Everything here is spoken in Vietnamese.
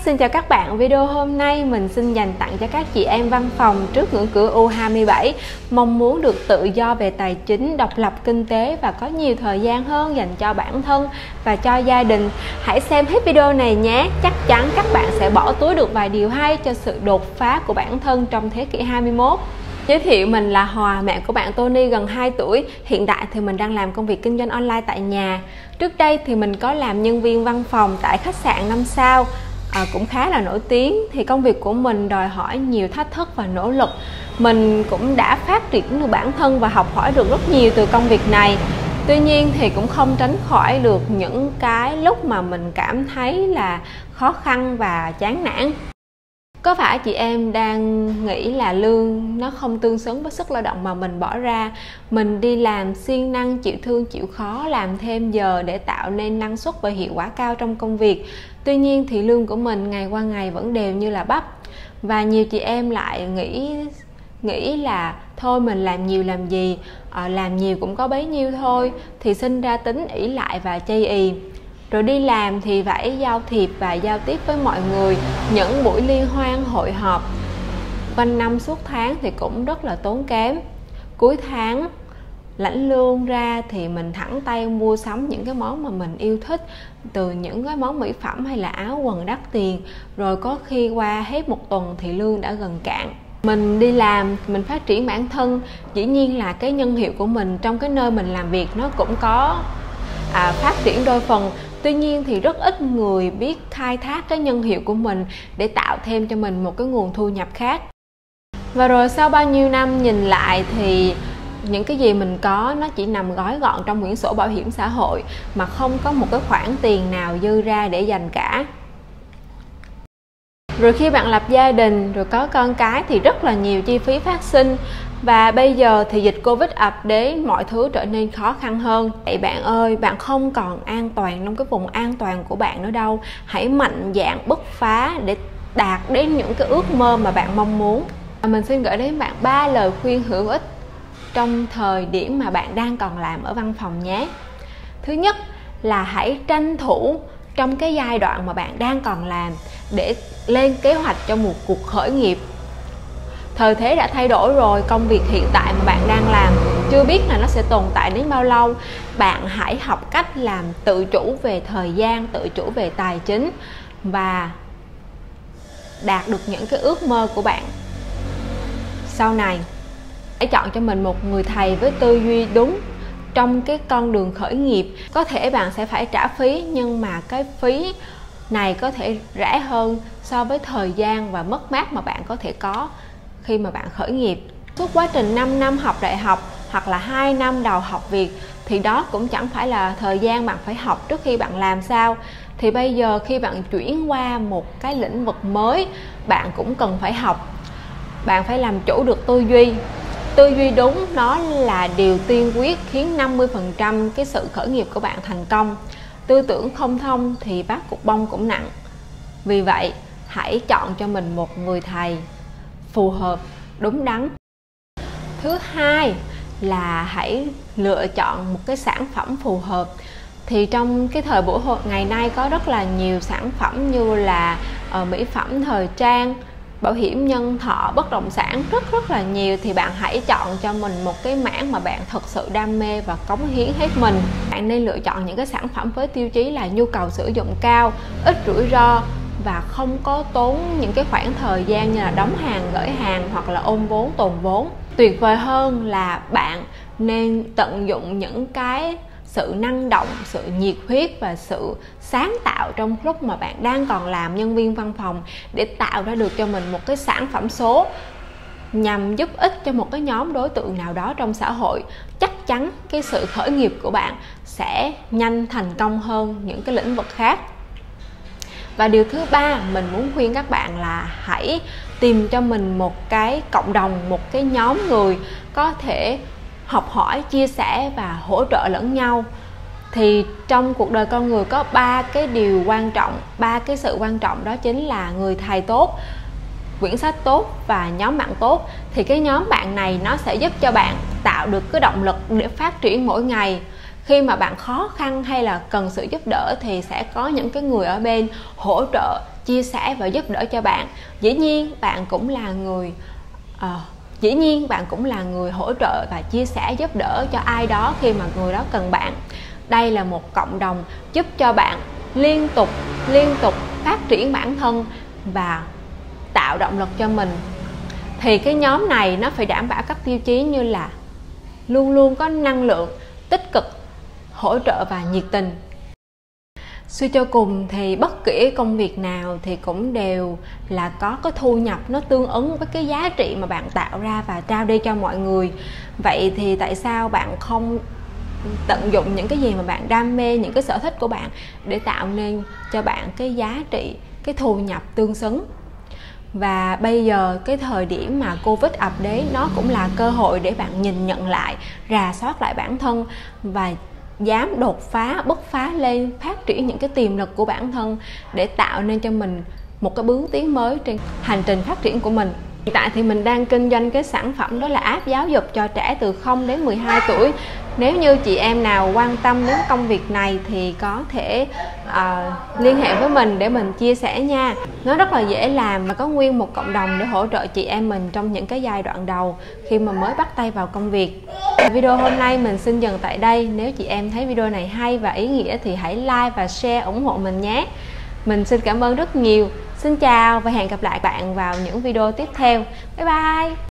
xin chào các bạn. Video hôm nay mình xin dành tặng cho các chị em văn phòng trước ngưỡng cửa U27 mong muốn được tự do về tài chính, độc lập kinh tế và có nhiều thời gian hơn dành cho bản thân và cho gia đình. Hãy xem hết video này nhé. Chắc chắn các bạn sẽ bỏ túi được vài điều hay cho sự đột phá của bản thân trong thế kỷ 21. Giới thiệu, mình là Hòa, mẹ của bạn Tony gần 2 tuổi. Hiện tại thì mình đang làm công việc kinh doanh online tại nhà. Trước đây thì mình có làm nhân viên văn phòng tại khách sạn 5 sao, cũng khá là nổi tiếng. Thì công việc của mình đòi hỏi nhiều thách thức và nỗ lực. Mình cũng đã phát triển được bản thân và học hỏi được rất nhiều từ công việc này. Tuy nhiên thì cũng không tránh khỏi được những cái lúc mà mình cảm thấy là khó khăn và chán nản. Có phải chị em đang nghĩ là lương nó không tương xứng với sức lao động mà mình bỏ ra? Mình đi làm siêng năng, chịu thương chịu khó, làm thêm giờ để tạo nên năng suất và hiệu quả cao trong công việc. Tuy nhiên thì lương của mình ngày qua ngày vẫn đều như là bắp. Và nhiều chị em lại nghĩ là thôi mình làm nhiều làm gì, làm nhiều cũng có bấy nhiêu thôi, thì sinh ra tính ỷ lại và chây ì. Rồi đi làm thì phải giao thiệp và giao tiếp với mọi người, những buổi liên hoan hội họp quanh năm suốt tháng thì cũng rất là tốn kém. Cuối tháng lãnh lương ra thì mình thẳng tay mua sắm những cái món mà mình yêu thích, từ những cái món mỹ phẩm hay là áo quần đắt tiền. Rồi có khi qua hết một tuần thì lương đã gần cạn. Mình đi làm, mình phát triển bản thân, dĩ nhiên là cái nhân hiệu của mình trong cái nơi mình làm việc nó cũng có phát triển đôi phần. Tuy nhiên thì rất ít người biết khai thác cái nhân hiệu của mình để tạo thêm cho mình một cái nguồn thu nhập khác. Và rồi sau bao nhiêu năm nhìn lại thì những cái gì mình có nó chỉ nằm gói gọn trong quyển sổ bảo hiểm xã hội mà không có một cái khoản tiền nào dư ra để dành cả. Rồi khi bạn lập gia đình, rồi có con cái thì rất là nhiều chi phí phát sinh. Và bây giờ thì dịch Covid ập đến, mọi thứ trở nên khó khăn hơn. Vậy bạn ơi, bạn không còn an toàn trong cái vùng an toàn của bạn nữa đâu. Hãy mạnh dạn bứt phá để đạt đến những cái ước mơ mà bạn mong muốn. Mình xin gửi đến bạn 3 lời khuyên hữu ích trong thời điểm mà bạn đang còn làm ở văn phòng nhé. Thứ nhất là hãy tranh thủ trong cái giai đoạn mà bạn đang còn làm để lên kế hoạch cho một cuộc khởi nghiệp. Thời thế đã thay đổi rồi, công việc hiện tại mà bạn đang làm chưa biết là nó sẽ tồn tại đến bao lâu. Bạn hãy học cách làm tự chủ về thời gian, tự chủ về tài chính và đạt được những cái ước mơ của bạn sau này. Hãy chọn cho mình một người thầy với tư duy đúng trong cái con đường khởi nghiệp. Có thể bạn sẽ phải trả phí, nhưng mà cái phí này có thể rẻ hơn so với thời gian và mất mát mà bạn có thể có khi mà bạn khởi nghiệp. Suốt quá trình 5 năm học đại học hoặc là 2 năm đầu học việc thì đó cũng chẳng phải là thời gian bạn phải học trước khi bạn làm sao. Thì bây giờ khi bạn chuyển qua một cái lĩnh vực mới, bạn cũng cần phải học. Bạn phải làm chủ được tư duy. Tư duy đúng nó là điều tiên quyết khiến 50% cái sự khởi nghiệp của bạn thành công. Tư tưởng không thông thì vác cục bông cũng nặng. Vì vậy, hãy chọn cho mình một người thầy phù hợp, đúng đắn. Thứ hai là hãy lựa chọn một cái sản phẩm phù hợp. Thì trong cái thời buổi ngày nay có rất là nhiều sản phẩm như là mỹ phẩm, thời trang, bảo hiểm nhân thọ, bất động sản, rất là nhiều. Thì bạn hãy chọn cho mình một cái mảng mà bạn thật sự đam mê và cống hiến hết mình. Bạn nên lựa chọn những cái sản phẩm với tiêu chí là nhu cầu sử dụng cao, ít rủi ro và không có tốn những cái khoảng thời gian như là đóng hàng, gửi hàng hoặc là ôm vốn, tồn vốn. Tuyệt vời hơn là bạn nên tận dụng những cái sự năng động, sự nhiệt huyết và sự sáng tạo trong lúc mà bạn đang còn làm nhân viên văn phòng để tạo ra được cho mình một cái sản phẩm số nhằm giúp ích cho một cái nhóm đối tượng nào đó trong xã hội. Chắc chắn cái sự khởi nghiệp của bạn sẽ nhanh thành công hơn những cái lĩnh vực khác. Và điều thứ ba mình muốn khuyên các bạn là hãy tìm cho mình một cái cộng đồng, một cái nhóm người có thể học hỏi, chia sẻ và hỗ trợ lẫn nhau. Thì trong cuộc đời con người có 3 cái điều quan trọng, 3 cái sự quan trọng, đó chính là người thầy tốt, quyển sách tốt và nhóm bạn tốt. Thì cái nhóm bạn này nó sẽ giúp cho bạn tạo được cái động lực để phát triển mỗi ngày. Khi mà bạn khó khăn hay là cần sự giúp đỡ thì sẽ có những cái người ở bên hỗ trợ, chia sẻ và giúp đỡ cho bạn. Dĩ nhiên bạn cũng là người hỗ trợ và chia sẻ giúp đỡ cho ai đó khi mà người đó cần bạn. Đây là một cộng đồng giúp cho bạn liên tục phát triển bản thân và tạo động lực cho mình. Thì cái nhóm này nó phải đảm bảo các tiêu chí như là luôn luôn có năng lượng, tích cực, hỗ trợ và nhiệt tình. Suy cho cùng thì bất kỳ công việc nào thì cũng đều là có cái thu nhập nó tương ứng với cái giá trị mà bạn tạo ra và trao đi cho mọi người. Vậy thì tại sao bạn không tận dụng những cái gì mà bạn đam mê, những cái sở thích của bạn để tạo nên cho bạn cái giá trị, cái thu nhập tương xứng? Và bây giờ cái thời điểm mà Covid ập đến, nó cũng là cơ hội để bạn nhìn nhận lại, rà soát lại bản thân và dám đột phá, bứt phá lên, phát triển những cái tiềm lực của bản thân để tạo nên cho mình một cái bước tiến mới trên hành trình phát triển của mình. Hiện tại thì mình đang kinh doanh cái sản phẩm đó là app giáo dục cho trẻ từ 0 đến 12 tuổi. Nếu như chị em nào quan tâm đến công việc này thì có thể liên hệ với mình để mình chia sẻ nha. Nó rất là dễ làm và có nguyên một cộng đồng để hỗ trợ chị em mình trong những cái giai đoạn đầu khi mà mới bắt tay vào công việc. Video hôm nay mình xin dừng tại đây. Nếu chị em thấy video này hay và ý nghĩa thì hãy like và share ủng hộ mình nhé. Mình xin cảm ơn rất nhiều. Xin chào và hẹn gặp lại bạn vào những video tiếp theo. Bye bye!